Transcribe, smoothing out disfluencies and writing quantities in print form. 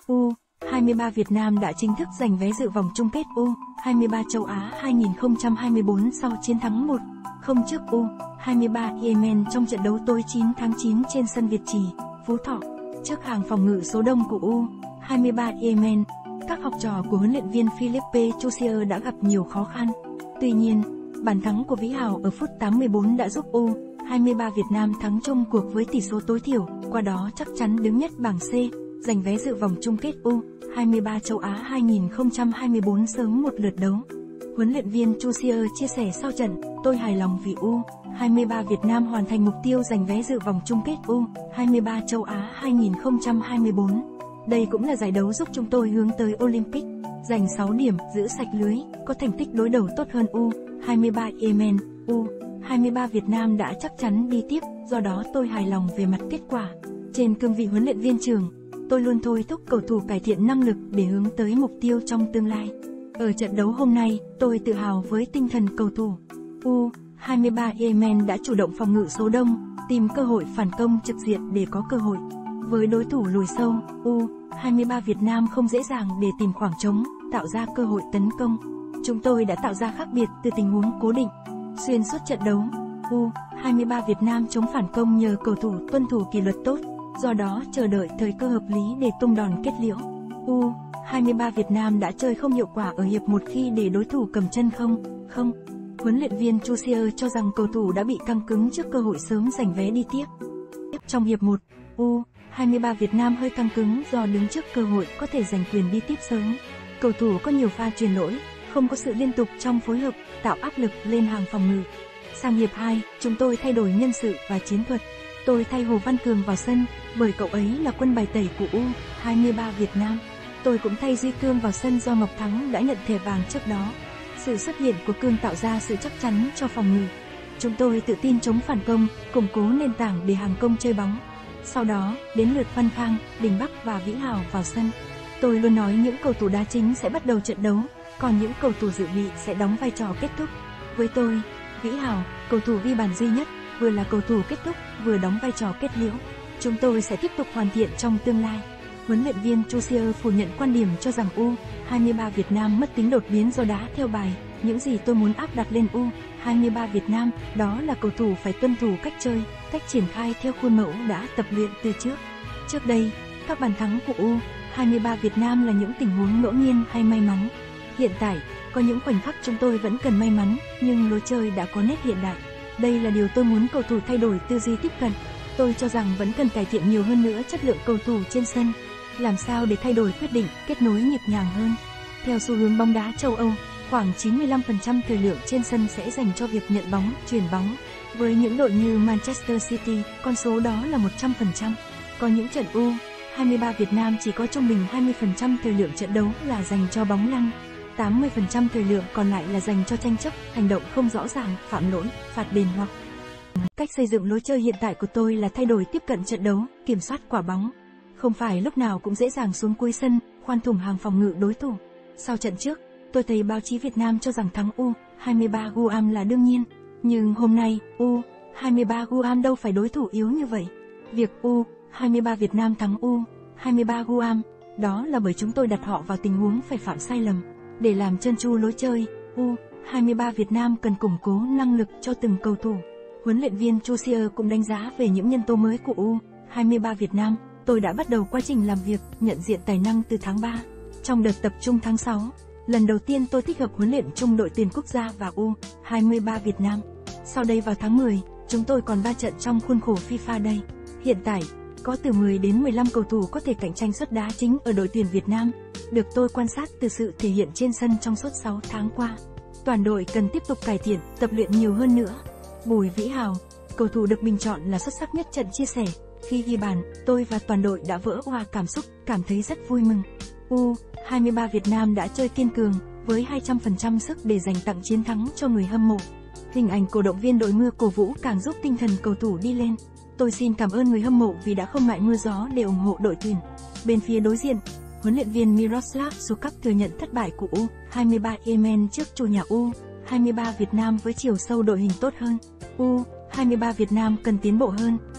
U23 Việt Nam đã chính thức giành vé dự vòng chung kết U23 châu Á 2024 sau chiến thắng 1-0 trước U23 Yemen trong trận đấu tối 9 tháng 9 trên sân Việt Trì, Phú Thọ. Trước hàng phòng ngự số đông của U23 Yemen, các học trò của huấn luyện viên Philippe Chusier đã gặp nhiều khó khăn. Tuy nhiên, bàn thắng của Vĩ Hào ở phút 84 đã giúp U23 Việt Nam thắng chung cuộc với tỷ số tối thiểu, qua đó chắc chắn đứng nhất bảng C, giành vé dự vòng chung kết U23 châu Á 2024 sớm một lượt đấu. Huấn luyện viên Chusier chia sẻ sau trận, tôi hài lòng vì U23 Việt Nam hoàn thành mục tiêu giành vé dự vòng chung kết U23 châu Á 2024. Đây cũng là giải đấu giúp chúng tôi hướng tới Olympic, giành 6 điểm, giữ sạch lưới, có thành tích đối đầu tốt hơn U23 Yemen. U23 Việt Nam đã chắc chắn đi tiếp, do đó tôi hài lòng về mặt kết quả. Trên cương vị huấn luyện viên trưởng, tôi luôn thôi thúc cầu thủ cải thiện năng lực để hướng tới mục tiêu trong tương lai. Ở trận đấu hôm nay, tôi tự hào với tinh thần cầu thủ. U23 Yemen đã chủ động phòng ngự số đông, tìm cơ hội phản công trực diện để có cơ hội. Với đối thủ lùi sâu, U23 Việt Nam không dễ dàng để tìm khoảng trống, tạo ra cơ hội tấn công. Chúng tôi đã tạo ra khác biệt từ tình huống cố định. Xuyên suốt trận đấu, U23 Việt Nam chống phản công nhờ cầu thủ tuân thủ kỷ luật tốt, do đó chờ đợi thời cơ hợp lý để tung đòn kết liễu. U23 Việt Nam đã chơi không hiệu quả ở hiệp 1 khi để đối thủ cầm chân không. Huấn luyện viên Chusier cho rằng cầu thủ đã bị căng cứng trước cơ hội sớm giành vé đi tiếp. Trong hiệp 1, U23 Việt Nam hơi căng cứng do đứng trước cơ hội có thể giành quyền đi tiếp sớm. Cầu thủ có nhiều pha chuyền lỗi, không có sự liên tục trong phối hợp, tạo áp lực lên hàng phòng ngự. Sang hiệp 2, chúng tôi thay đổi nhân sự và chiến thuật. Tôi thay Hồ Văn Cường vào sân, bởi cậu ấy là quân bài tẩy của U23 Việt Nam. Tôi cũng thay Duy Cương vào sân do Ngọc Thắng đã nhận thẻ vàng trước đó. Sự xuất hiện của Cương tạo ra sự chắc chắn cho phòng ngự. Chúng tôi tự tin chống phản công, củng cố nền tảng để hàng công chơi bóng. Sau đó, đến lượt Văn Khang, Đình Bắc và Vĩ Hào vào sân. Tôi luôn nói những cầu thủ đá chính sẽ bắt đầu trận đấu, còn những cầu thủ dự bị sẽ đóng vai trò kết thúc. Với tôi, Vĩ Hào, cầu thủ ghi bàn duy nhất, vừa là cầu thủ kết thúc, vừa đóng vai trò kết liễu. Chúng tôi sẽ tiếp tục hoàn thiện trong tương lai. Huấn luyện viên Chusier phủ nhận quan điểm cho rằng U23 Việt Nam mất tính đột biến do đá theo bài. Những gì tôi muốn áp đặt lên U23 Việt Nam, đó là cầu thủ phải tuân thủ cách chơi, cách triển khai theo khuôn mẫu đã tập luyện từ trước. Trước đây, các bàn thắng của U23 Việt Nam là những tình huống ngẫu nhiên hay may mắn. Hiện tại, có những khoảnh khắc chúng tôi vẫn cần may mắn, nhưng lối chơi đã có nét hiện đại. Đây là điều tôi muốn cầu thủ thay đổi tư duy tiếp cận. Tôi cho rằng vẫn cần cải thiện nhiều hơn nữa chất lượng cầu thủ trên sân. Làm sao để thay đổi quyết định, kết nối nhịp nhàng hơn. Theo xu hướng bóng đá châu Âu, khoảng 95% thời lượng trên sân sẽ dành cho việc nhận bóng, chuyền bóng. Với những đội như Manchester City, con số đó là 100%. Có những trận U23 Việt Nam chỉ có trung bình 20% thời lượng trận đấu là dành cho bóng lăn. 80% thời lượng còn lại là dành cho tranh chấp, hành động không rõ ràng, phạm lỗi, phạt đền hoặc. Cách xây dựng lối chơi hiện tại của tôi là thay đổi tiếp cận trận đấu, kiểm soát quả bóng. Không phải lúc nào cũng dễ dàng xuống cuối sân, khoan thủng hàng phòng ngự đối thủ. Sau trận trước, tôi thấy báo chí Việt Nam cho rằng thắng U23 Guam là đương nhiên. Nhưng hôm nay, U23 Guam đâu phải đối thủ yếu như vậy. Việc U23 Việt Nam thắng U23 Guam, đó là bởi chúng tôi đặt họ vào tình huống phải phạm sai lầm. Để làm trơn tru lối chơi, U23 Việt Nam cần củng cố năng lực cho từng cầu thủ. Huấn luyện viên Chusier cũng đánh giá về những nhân tố mới của U23 Việt Nam. Tôi đã bắt đầu quá trình làm việc, nhận diện tài năng từ tháng 3. Trong đợt tập trung tháng 6, lần đầu tiên tôi thích hợp huấn luyện chung đội tuyển quốc gia và U23 Việt Nam. Sau đây vào tháng 10, chúng tôi còn 3 trận trong khuôn khổ FIFA Day. Hiện tại, có từ 10 đến 15 cầu thủ có thể cạnh tranh suất đá chính ở đội tuyển Việt Nam, được tôi quan sát từ sự thể hiện trên sân trong suốt 6 tháng qua. Toàn đội cần tiếp tục cải thiện, tập luyện nhiều hơn nữa. Bùi Vĩ Hào, cầu thủ được bình chọn là xuất sắc nhất trận chia sẻ, khi ghi bàn, tôi và toàn đội đã vỡ òa cảm xúc, cảm thấy rất vui mừng. U23 Việt Nam đã chơi kiên cường, với 200% sức để giành tặng chiến thắng cho người hâm mộ. Hình ảnh cổ động viên đội mưa cổ vũ càng giúp tinh thần cầu thủ đi lên. Tôi xin cảm ơn người hâm mộ vì đã không ngại mưa gió để ủng hộ đội tuyển. Bên phía đối diện, huấn luyện viên Miroslav Sukak thừa nhận thất bại của U23 Yemen trước chủ nhà U23 Việt Nam với chiều sâu đội hình tốt hơn. U23 Việt Nam cần tiến bộ hơn,